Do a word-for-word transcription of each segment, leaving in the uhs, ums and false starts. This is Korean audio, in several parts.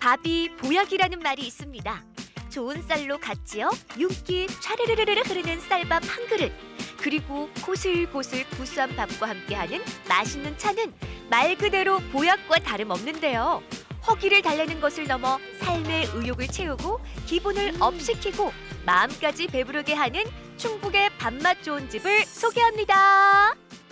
밥이 보약이라는 말이 있습니다. 좋은 쌀로 갓 지어 윤기 촤르르르르 흐르는 쌀밥 한 그릇, 그리고 고슬고슬 구수한 밥과 함께하는 맛있는 차는 말 그대로 보약과 다름없는데요. 허기를 달래는 것을 넘어 삶의 의욕을 채우고 기분을 업시키고 마음까지 배부르게 하는 충북의 밥맛 좋은 집을 소개합니다.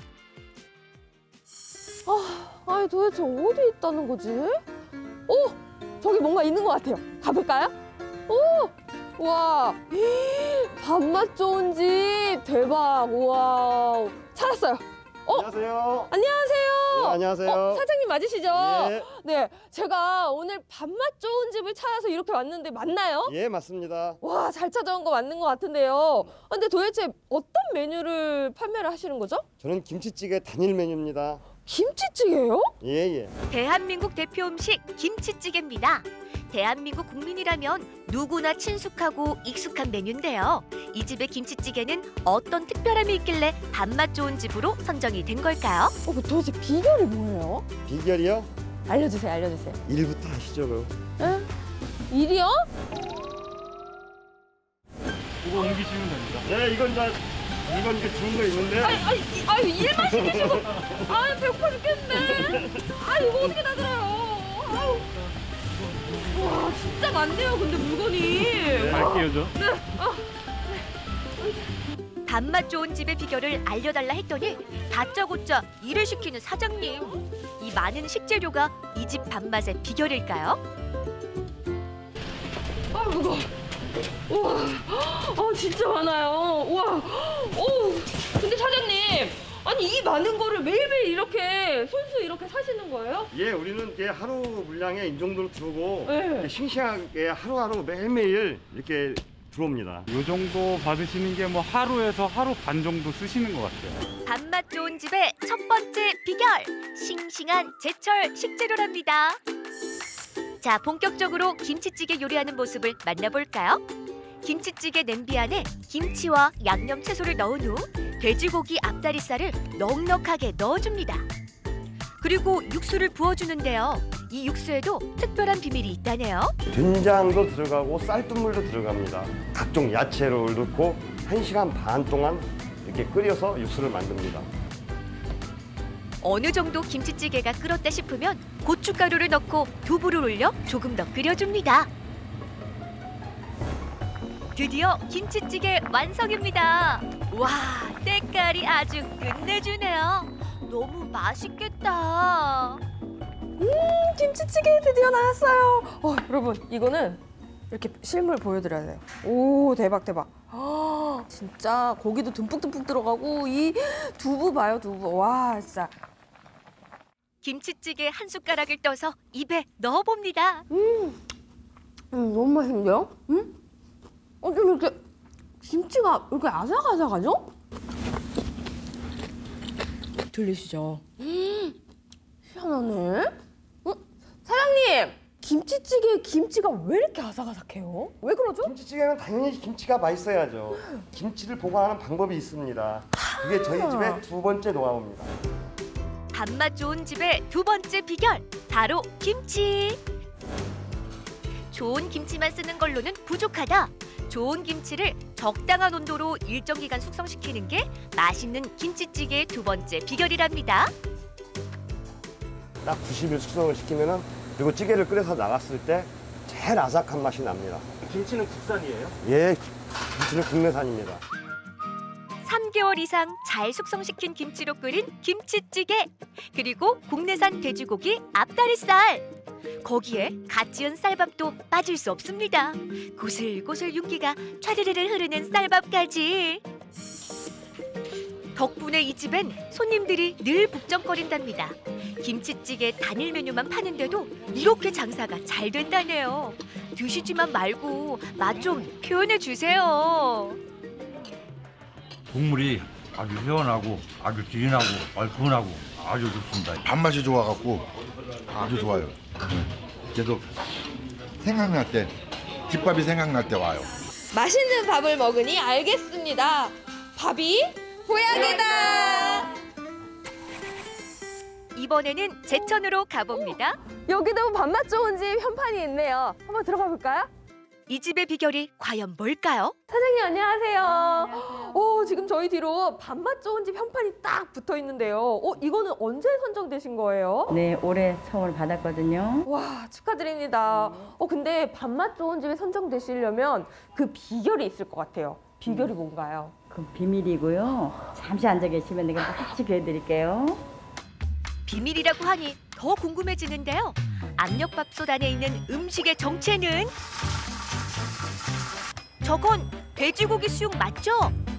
아, 아니 도대체 어디 있다는 거지? 오! 저기 뭔가 있는 것 같아요. 가볼까요? 오! 와! 밥맛 좋은 집! 대박! 우와! 찾았어요! 어? 안녕하세요. 안녕하세요. 네, 안녕하세요. 어, 사장님 맞으시죠? 예. 네, 제가 오늘 밥맛 좋은 집을 찾아서 이렇게 왔는데 맞나요? 예, 맞습니다. 와, 잘 찾아온 거 맞는 것 같은데요. 근데 도대체 어떤 메뉴를 판매를 하시는 거죠? 저는 김치찌개 단일 메뉴입니다. 김치찌개요? 예, 예. 대한민국 대표 음식 김치찌개입니다. 대한민국 국민이라면 누구나 친숙하고 익숙한 메뉴인데요. 이 집의 김치찌개는 어떤 특별함이 있길래 밥맛 좋은 집으로 선정이 된 걸까요? 어, 그 도대체 비결이 뭐예요? 비결이요? 알려주세요, 알려주세요. 일부터 하시죠, 그럼. 에? 일이요? 이거 옮기시면 됩니다. 네, 이건 다 이건 이제 주는 거 있는데. 아니, 아니, 이- 아니 일만 시키시고. 아, 배고파 죽겠네. 아, 이거 어떻게 다 들어요? 아유. 와, 진짜 많네요, 근데 물건이. 갈게요, 저. 밥맛 좋은 집의 비결을 알려달라 했더니 다짜고짜 일을 시키는 사장님. 이 많은 식재료가 이 집 밥맛의 비결일까요? 아, 무거워. 우와, 아, 진짜 많아요. 우와, 오, 근데 사장님, 아니 이 많은 거를 매일매일 이렇게 손수 이렇게 사시는 거예요? 예, 우리는 이제 하루 물량에 이 정도로 들어오고 네. 이제 싱싱하게 하루하루 매일매일 이렇게 들어옵니다. 이 정도 받으시는 게 뭐 하루에서 하루 반 정도 쓰시는 것 같아요. 밥맛 좋은 집의 첫 번째 비결, 싱싱한 제철 식재료랍니다. 자, 본격적으로 김치찌개 요리하는 모습을 만나볼까요? 김치찌개 냄비 안에 김치와 양념 채소를 넣은 후 돼지고기 앞다리살을 넉넉하게 넣어줍니다. 그리고 육수를 부어주는데요. 이 육수에도 특별한 비밀이 있다네요. 된장도 들어가고 쌀뜨물도 들어갑니다. 각종 야채를 넣고 한 시간 반 동안 이렇게 끓여서 육수를 만듭니다. 어느 정도 김치찌개가 끓었다 싶으면 고춧가루를 넣고 두부를 올려 조금 더 끓여줍니다. 드디어 김치찌개 완성입니다. 와, 때깔이 아주 끝내주네요. 너무 맛있겠다. 음, 김치찌개 드디어 나왔어요. 어, 여러분, 이거는 이렇게 실물 보여드려야 돼요. 오, 대박, 대박. 아, 진짜 고기도 듬뿍듬뿍 들어가고 이 두부 봐요, 두부. 와, 진짜. 김치찌개 한 숟가락을 떠서 입에 넣어봅니다. 음, 음, 너무 맛있는데요? 음? 어, 좀 이렇게 김치가 이렇게 아삭아삭하죠? 들리시죠? 음, 희한하네. 어? 사장님, 김치찌개에 김치가 왜 이렇게 아삭아삭해요? 왜 그러죠? 김치찌개는 당연히 김치가 맛있어야죠. 김치를 보관하는 방법이 있습니다. 그게 저희 집의 두 번째 노하우입니다. 밥맛 좋은 집의 두 번째 비결, 바로 김치. 좋은 김치만 쓰는 걸로는 부족하다. 좋은 김치를 적당한 온도로 일정 기간 숙성시키는 게 맛있는 김치찌개의 두 번째 비결이랍니다. 딱 구십 일 숙성을 시키면은 그리고 찌개를 끓여서 나갔을 때 제일 아삭한 맛이 납니다. 김치는 국산이에요? 예, 김치는 국내산입니다. 삼 개월 이상 잘 숙성시킨 김치로 끓인 김치찌개. 그리고 국내산 돼지고기 앞다리살. 거기에 갓 지은 쌀밥도 빠질 수 없습니다. 고슬고슬 윤기가 촤르르르 흐르는 쌀밥까지. 덕분에 이 집엔 손님들이 늘 북적거린답니다. 김치찌개 단일 메뉴만 파는데도 이렇게 장사가 잘 된다네요. 드시지만 말고 맛 좀 표현해 주세요. 국물이 아주 시원하고 아주 진하고 얼큰하고 아주 좋습니다. 밥맛이 좋아갖고 아주 좋아요. 계속 생각날 때, 집밥이 생각날 때 와요. 맛있는 밥을 먹으니 알겠습니다. 밥이 보약이다. 이번에는 제천으로 가봅니다. 여기도 밥맛 좋은 집 현판이 있네요. 한번 들어가 볼까요? 이 집의 비결이 과연 뭘까요? 사장님 안녕하세요. 오, 지금 저희 뒤로 밥맛 좋은 집 현판이 딱 붙어 있는데요. 어, 이거는 언제 선정되신 거예요? 네, 올해 처음을 받았거든요. 와, 축하드립니다. 어, 근데 밥맛 좋은 집에 선정되시려면 그 비결이 있을 것 같아요. 비결이 뭔가요? 그 비밀이고요. 잠시 앉아 계시면 내가 솔직히 해드릴게요. 비밀이라고 하니 더 궁금해지는데요. 압력밥솥 안에 있는 음식의 정체는? 저건 돼지고기 수육 맞죠?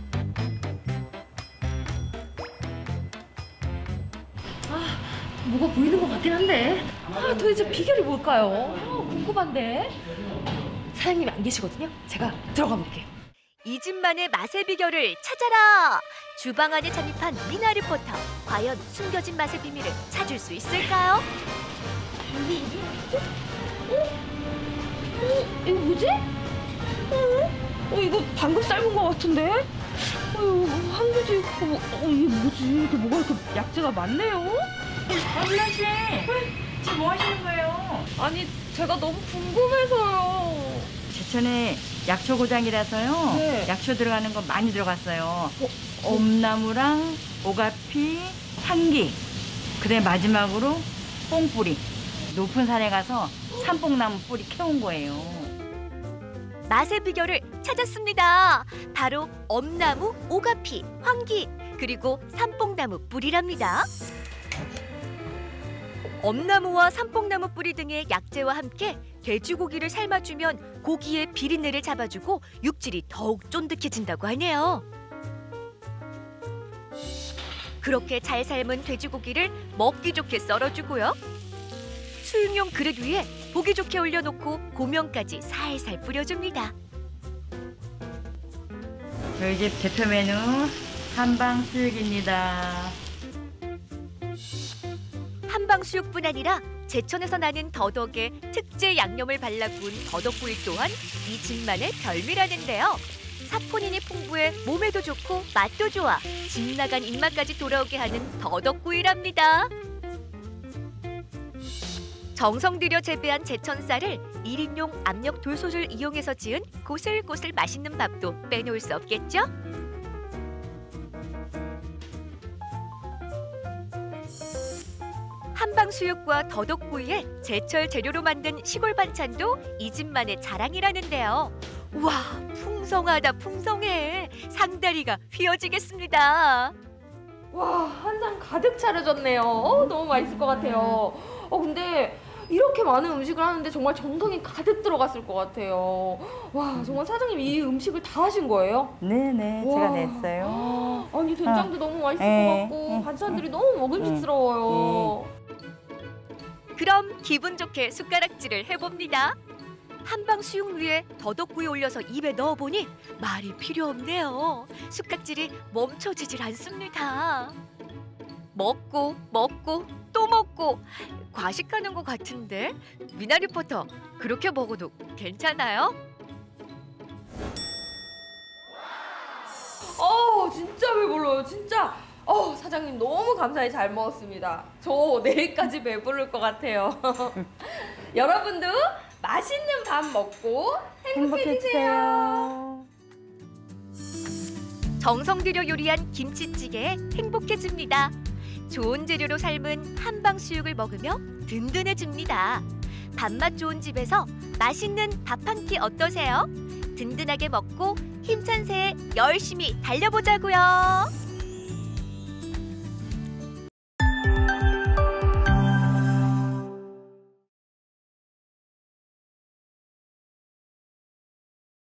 뭐가 보이는 것 같긴 한데. 아, 도대체 비결이 뭘까요? 아, 궁금한데. 사장님이 안 계시거든요. 제가 들어가 볼게요. 이 집만의 맛의 비결을 찾아라! 주방 안에 잠입한 미나 리포터. 과연 숨겨진 맛의 비밀을 찾을 수 있을까요? 어, 이거 뭐지? 어? 어, 이거 방금 삶은 것 같은데? 어휴, 한 개도 있고, 뭐, 어, 이게 뭐지? 이게 뭐가 이렇게 약재가 많네요? 엄마 씨, 지금 뭐 하시는 거예요? 아니, 제가 너무 궁금해서요. 제천에 약초 고장이라서요. 네. 약초 들어가는 거 많이 들어갔어요. 엄나무랑 오가피, 향기. 그래 마지막으로 뽕뿌리. 높은 산에 가서 산뽕나무 뿌리 캐온 거예요. 맛의 비결을 찾았습니다. 바로 엄나무, 오가피, 황기, 그리고 삼뽕나무 뿌리랍니다. 엄나무와 삼뽕나무 뿌리 등의 약재와 함께 돼지고기를 삶아주면 고기의 비린내를 잡아주고 육질이 더욱 쫀득해진다고 하네요. 그렇게 잘 삶은 돼지고기를 먹기 좋게 썰어주고요. 수육용 그릇 위에 보기 좋게 올려놓고 고명까지 살살 뿌려줍니다. 저희 집 대표 메뉴 한방 수육입니다. 한방수육뿐 아니라 제천에서 나는 더덕에 특제 양념을 발라 구운 더덕구이 또한 이 집만의 별미라는데요. 사포닌이 풍부해 몸에도 좋고 맛도 좋아 집 나간 입맛까지 돌아오게 하는 더덕구이랍니다. 정성 들여 재배한 제천쌀을 일 인용 압력 돌솥을 이용해서 지은 고슬고슬 맛있는 밥도 빼놓을 수 없겠죠? 한방수육과 더덕구이에 제철 재료로 만든 시골 반찬도 이 집만의 자랑이라는데요. 와, 풍성하다 풍성해. 상다리가 휘어지겠습니다. 와, 한 상 가득 차려졌네요. 어, 너무 맛있을 것 같아요. 어, 근데 이렇게 많은 음식을 하는데 정말 정성이 가득 들어갔을 것 같아요. 와, 정말 사장님 이 음식을 다 하신 거예요? 네네, 와. 제가 냈어요. 아니, 된장도 너무 맛있을 에, 것 같고 에, 반찬들이 너무 먹음직스러워요. 그럼 기분 좋게 숟가락질을 해봅니다. 한방수육 위에 더덕구이 올려서 입에 넣어보니 말이 필요 없네요. 숟가락질이 멈춰지질 않습니다. 먹고 먹고 또 먹고 과식하는 것 같은데 미나 리포터 그렇게 먹어도 괜찮아요? 어, 진짜 배불러요, 진짜. 어, 사장님 너무 감사히 잘 먹었습니다. 저 내일까지 배부를 것 같아요. 여러분도 맛있는 밥 먹고 행복해지세요. 정성 들여 요리한 김치찌개에 행복해집니다. 좋은 재료로 삶은 한방수육을 먹으며 든든해집니다. 밥맛 좋은 집에서 맛있는 밥 한 끼 어떠세요? 든든하게 먹고 힘찬 새해 열심히 달려보자고요.